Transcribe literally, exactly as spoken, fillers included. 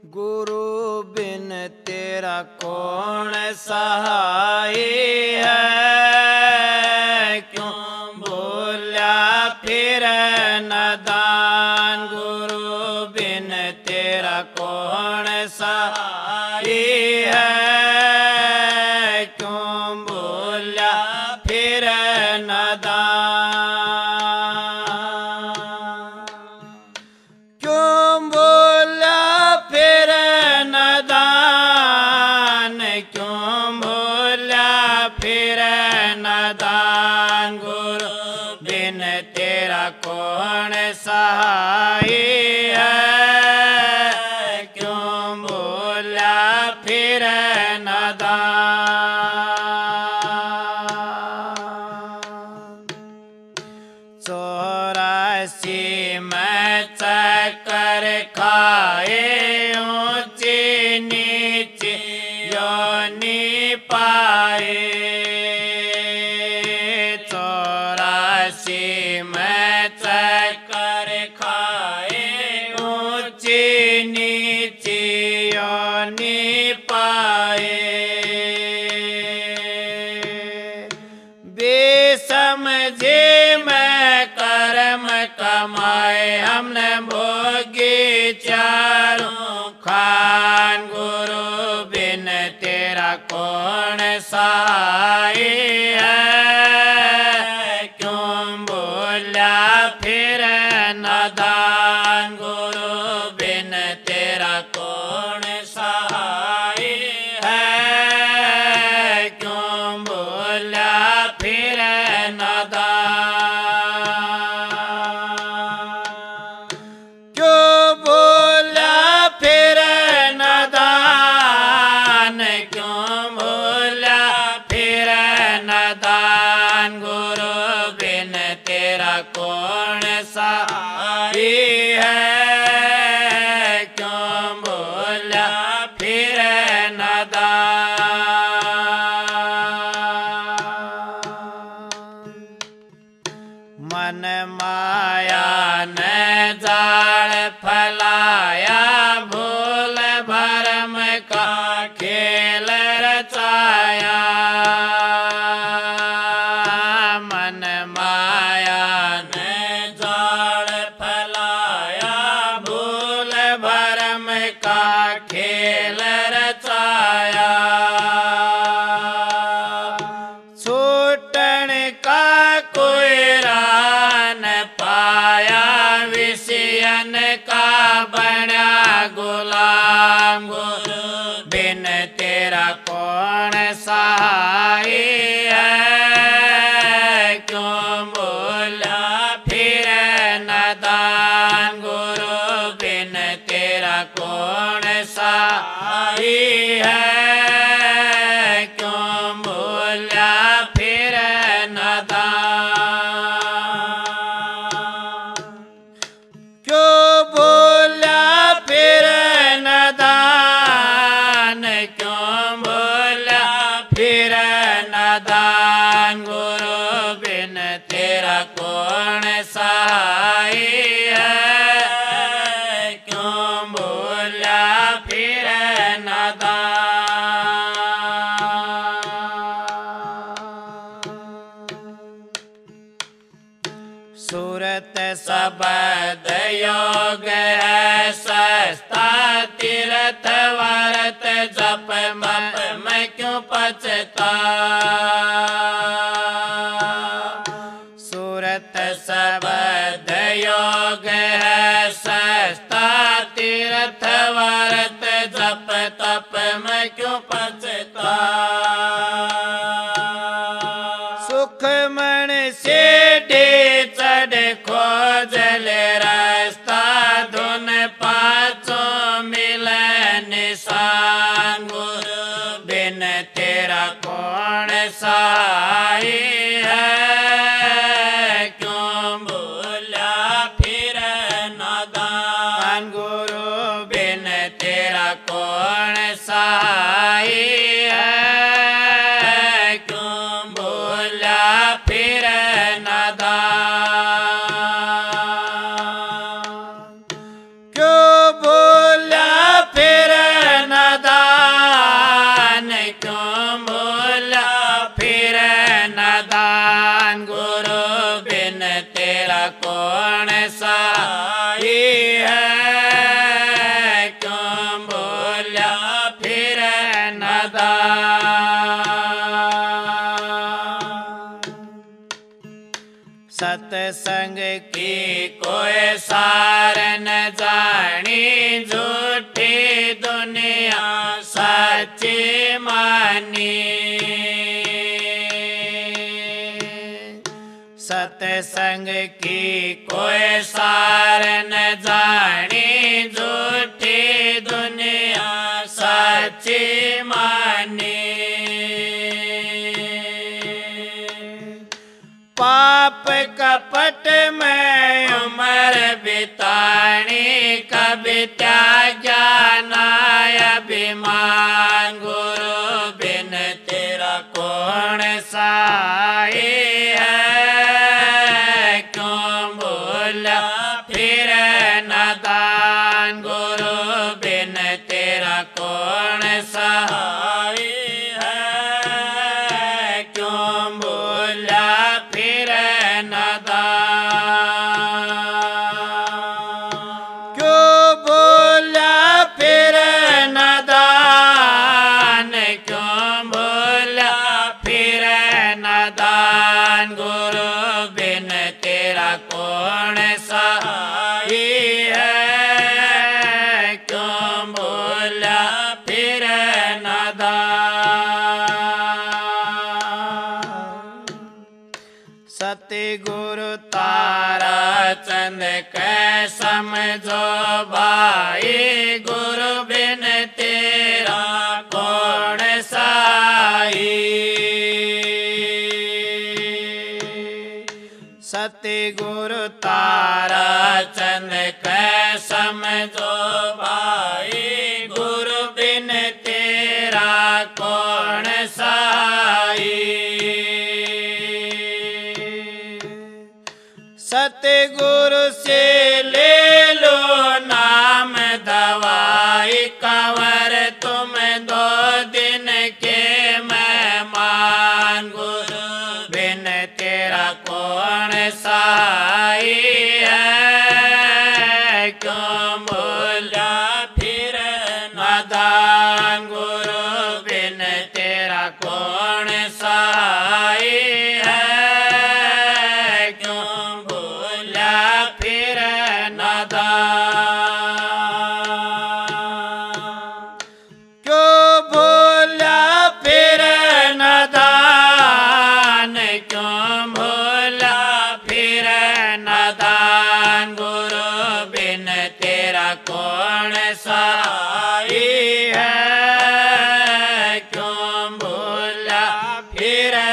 गुरु बिन तेरा कौन सहाय है। क्यों बोला फिर नादान, गुरु बिन तेरा कौन सहाय है। क्यों बोला फिर नादान, क्यों बोला फिर नादान, क्यों बोला फिर नादान। गुरु बिन तेरा कौन सहाय है। क्यों बोला फिर नादान। चौरासी में चक्कर खाए, ऊंची नीची योनि पाए। चौरासी में चक्कर खाए, ऊंची नीची योनि पाए। बेसमझे मैं कर्म कमाए, हमने भोगी चारों खान। गुरु बिन तेरा कौन सहाय है। क्यों बोला फिर नादान, गुरु बिन तेरा कौन सहाय है। क्यों बोला फिर नादान, क्यों बोला फिर नादान, क्यों बोला फिर नादान। गुरु बिन तेरा कौन सहाय है। क्यों बोला फिर नादान। मन माया ने जाल फैलाया, भूल भरम का खेल रचाया। मन माया ने जाल फैलाया, भूल भरम का खेल रचाया। छूटन का कोई राह न पाया, विषयन का बना गुलाम। गुरु बिन तेरा कौन सहाय है। क्यों बोला फिर नादान, गुरु बिन तेरा कौन सहाय है। क्यों बोला फिर नादान, क्यों बोला फिर नादान, क्यों बोला फिर नादान। गुरु बिन तेरा कौन सहाय है। क्यों बोला फिर नादान। सूरत सबद योग है सस्ता, तीर्थ व्रत जप मप मैं क्यों पछता। सूरत सबद योग है सस्ता, तीर्थ व्रत जप तप मैं क्यों पछता। सुख मन से डे चढ़ खोजल रास्ता, धुन पाँचों मिले निशान। गुरु बिन तेरा कौन सहाय है। क्यों बोला फिर नादान, गुरु बिन तेरा कौन सहाय है। क्यों बोला फिर नादान। कौन सहाई है, क्यों भूला फिर नादान। सत्संग की कोई सार न जानी, झूठी दुनिया सच्ची मानी। सत्संग की कोई सार न जानी, झूठी दुनिया सच्ची मानी। पाप कपट में उम्र बितानी, कभी त्याग्या नाय अभिमान। गुरु बिन तेरा कौन सहाई है, क्यों भूला फिर नादान। गुरु बिन तेरा कौन सहाई है, क्यों भूला फिर नादान। क्यों भूला फिर नादान, क्यों भूला फिर नादान। गुरु बिन तेरा कौन सहाई है, क्यों भूला फिर नादान। सतगुरु तारा चंद के समझो भाई, गुरु बिन तेरा कौन सहाई। सतगुरु तारा चंद के समझो भाई, गुरु बिन तेरा कौन सहाई। सतगुरु से ले लो नाम दवाई, कवर तुम दो दिन के मेहमान। गुरु बिन तेरा कौन सहाई है, क्यों भूला फिर नादान। गुरु बिन तेरा कौन सहाई है, क्यों भूला फिर नादान। क्यों भूला फिर नादान, क्यों भूला फिर नादान। गुरु बिन तेरा कौन सहाई है, क्यों भूला फिर